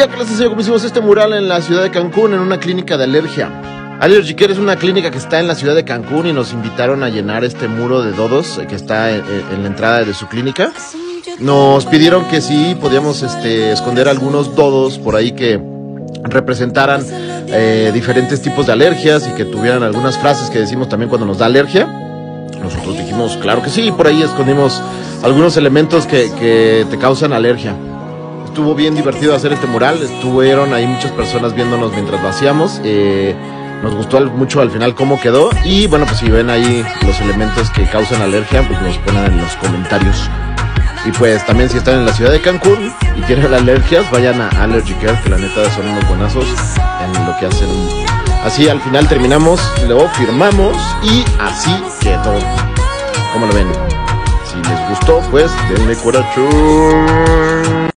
día que les enseño cómo hicimos este mural en la ciudad de Cancún, en una clínica de alergia. Allergy Care es una clínica que está en la ciudad de Cancún y nos invitaron a llenar este muro de dodos que está en la entrada de su clínica. Nos pidieron que sí podíamos esconder algunos dodos por ahí que representaran diferentes tipos de alergias y que tuvieran algunas frases que decimos también cuando nos da alergia. Nosotros dijimos, claro que sí, y por ahí escondimos algunos elementos que te causan alergia. Estuvo bien divertido hacer este mural, estuvieron ahí muchas personas viéndonos mientras lo hacíamos. Nos gustó mucho al final cómo quedó. Y bueno, pues si ven ahí los elementos que causan alergia, pues nos ponen en los comentarios. Y pues también si están en la ciudad de Cancún y quieren alergias, vayan a Allergy Care, que la neta son unos buenazos en lo que hacen. Así al final terminamos, luego firmamos y así quedó. ¿Cómo lo ven? Si les gustó, pues denle corazón.